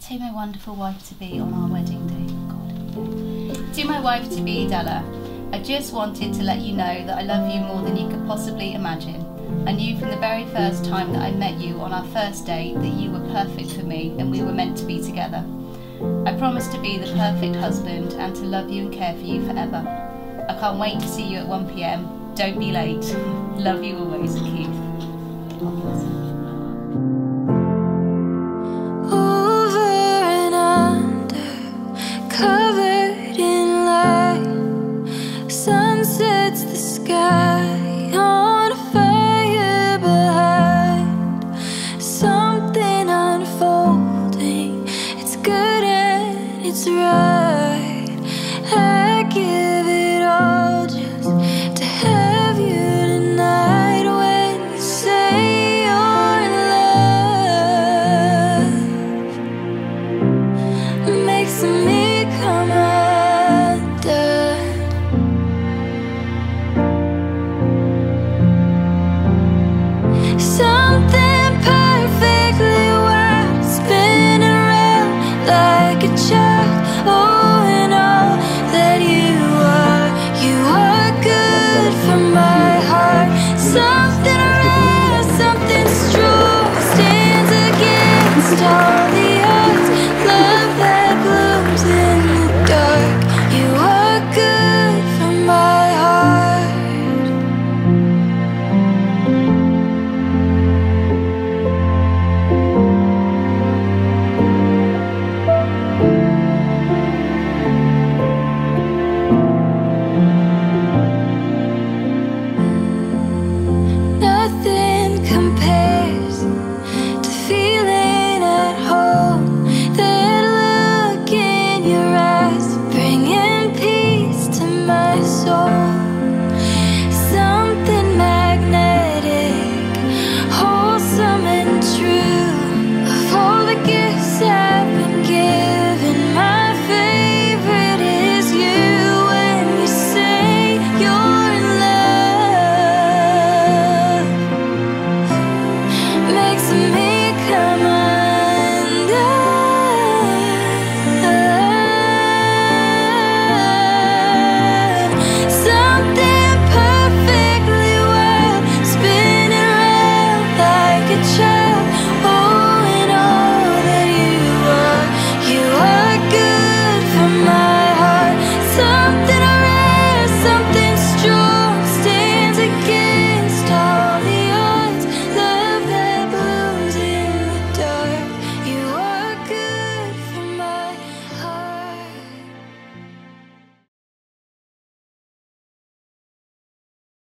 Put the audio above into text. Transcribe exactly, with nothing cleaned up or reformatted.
To my wonderful wife-to-be on our wedding day. Oh God. To my wife-to-be, Della, I just wanted to let you know that I love you more than you could possibly imagine. I knew from the very first time that I met you on our first date that you were perfect for me and we were meant to be together. I promise to be the perfect husband and to love you and care for you forever. I can't wait to see you at one p m. Don't be late. Love you always, Keith. Over and under, covered in light, sun sets the sky on fire behind. Something unfolding, it's good and it's right. I give it all just to have you tonight. When you say your love makes me come undone. Something perfectly wild, spinning around like a child. Oh, and all that you are, you are good for my heart. Something rare, something strong stands against all